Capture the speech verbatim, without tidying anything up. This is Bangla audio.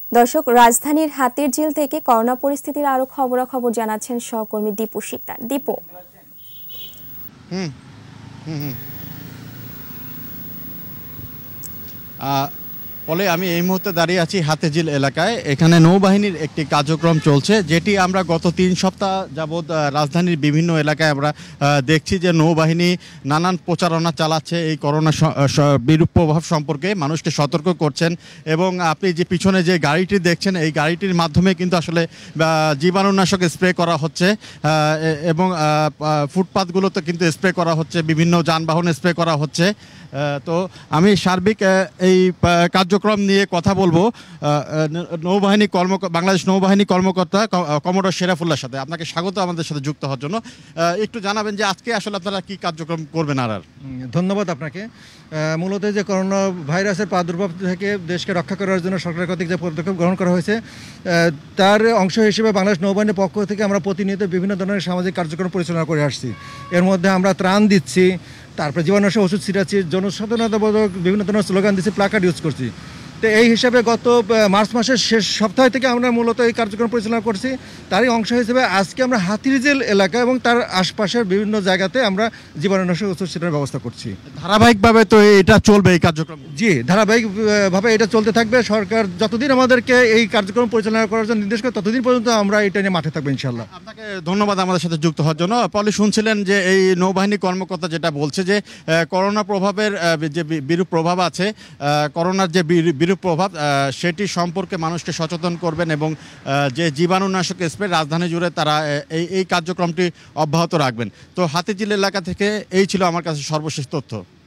দর্শক, রাজধানীর হাতিরঝিল থেকে করোনা পরিস্থিতির আরো খবরাখবর জানাচ্ছেন সহকর্মী দীপু শিকদার। দীপু। হুম হুম হুম ফলে আমি এই মুহূর্তে দাঁড়িয়ে আছি হাতিরঝিল এলাকায়। এখানে নৌবাহিনীর একটি কার্যক্রম চলছে, যেটি আমরা গত তিন সপ্তাহ যাবৎ রাজধানীর বিভিন্ন এলাকায় আমরা দেখছি যে নৌবাহিনী নানান প্রচারণা চালাচ্ছে এই করোনা বিরূপ প্রভাব সম্পর্কে, মানুষকে সতর্ক করছেন। এবং আপনি যে পিছনে যে গাড়িটি দেখছেন, এই গাড়িটির মাধ্যমে কিন্তু আসলে জীবাণুনাশক স্প্রে করা হচ্ছে এবং ফুটপাথগুলোতে কিন্তু স্প্রে করা হচ্ছে, বিভিন্ন যানবাহনে স্প্রে করা হচ্ছে। তো আমি সার্বিক এই কার্যক্রম নিয়ে কথা বলবো নৌবাহিনী কর্ম বাংলাদেশ নৌবাহিনী কর্মকর্তা কমোডর শেরাফুল্লাহর সাথে। আপনাকে স্বাগত আমাদের সাথে যুক্ত হওয়ার জন্য। একটু জানাবেন যে আজকে আসলে আপনারা কি কার্যক্রম করবেন। আর আর ধন্যবাদ আপনাকে। মূলত যে করোনা ভাইরাসের প্রাদুর্ভাব থেকে দেশকে রক্ষা করার জন্য সরকার কর্তৃক যে পদক্ষেপ গ্রহণ করা হয়েছে, তার অংশ হিসেবে বাংলাদেশ নৌবাহিনীর পক্ষ থেকে আমরা প্রতিনিয়ত বিভিন্ন ধরনের সামাজিক কার্যক্রম পরিচালনা করে আসছি। এর মধ্যে আমরা ত্রাণ দিচ্ছি, তারপরে জীবাণুনাশক ওষুধ ছিটাচ্ছি, জনসচেতনতামূলক বিভিন্ন ধরনের স্লোগান দিচ্ছি, প্লাকার্ড ইউজ করছি। তো এই হিসাবে গত মার্চ মাসের শেষ সপ্তাহ থেকে আমরা মূলত এই কার্যক্রম পরিচালনা করছি। তারই অংশ হিসেবে আজকে আমরা হাতিরঝিল এলাকা এবং তার আশপাশের বিভিন্ন জায়গাতে আমরা জীবাণুনাশক ওষুধ ছিটানোর ব্যবস্থা করছি। ধারাবাহিকভাবে তো এটা চলবে এই কার্যক্রম? জি, ধারাবাহিকভাবে এটা চলতে থাকবে। সরকার যতদিন আমাদেরকে এই কার্যক্রম পরিচালনা করার জন্য নির্দেশ করে, ততদিন পর্যন্ত আমরা এটা নিয়ে মাঠে থাকবো ইনশাল্লাহ। আপনাকে ধন্যবাদ আমাদের সাথে যুক্ত হওয়ার জন্য। পলি, শুনছিলেন যে এই নৌবাহিনী কর্মকর্তা যেটা বলছে যে করোনা প্রভাবের যে বিরূপ প্রভাব আছে, করোনার যে বিরূপ প্রভাব সেটি সম্পর্কে মানুষকে সচেতন করবেন এবং যে জীবাণুনাশক স্প্রে রাজধানী জুড়ে তারা এই এই কার্যক্রমটি অব্যাহত রাখবেন। তো হাতিরঝিল এলাকা থেকে এই ছিল আমার কাছে সর্বশেষ তথ্য।